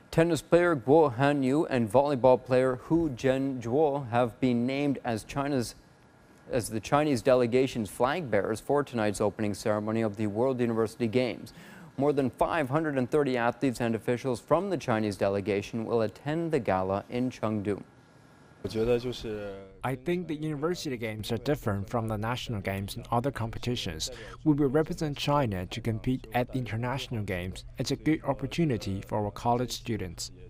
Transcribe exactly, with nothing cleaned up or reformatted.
Tennis player Guo Hanyu and volleyball player Hu Zhenzhuo have been named as China's as the Chinese delegation's flag bearers for tonight's opening ceremony of the World University Games. More than five hundred thirty athletes and officials from the Chinese delegation will attend the gala in Chengdu. I think the University Games are different from the national games and other competitions. We will represent China to compete at the international games. It's a good opportunity for our college students.